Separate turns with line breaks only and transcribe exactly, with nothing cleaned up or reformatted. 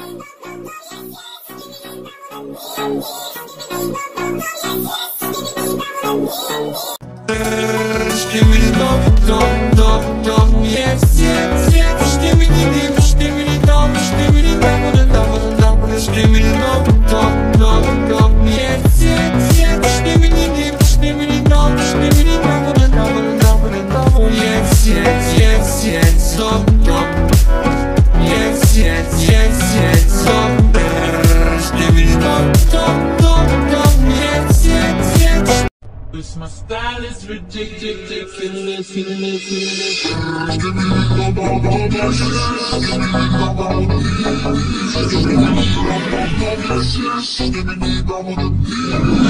Skibidi dop, dop, dop, dop, yes, yes, yes. Skibidi dip, skibidi dop, skibidi double, double, double. Skibidi dop, dop, dop, dop, yes, yes, yes. Skibidi dip, skibidi dop, skibidi double, double, double, double. Yes, yes, yes, yes, dop, dop. Yes, yes, yes, yes, dop. Skibidi dop, dop, dop, dop, yes, yes, yes. Cause my style is ridiculous, ridiculous, ridiculous. Skibidi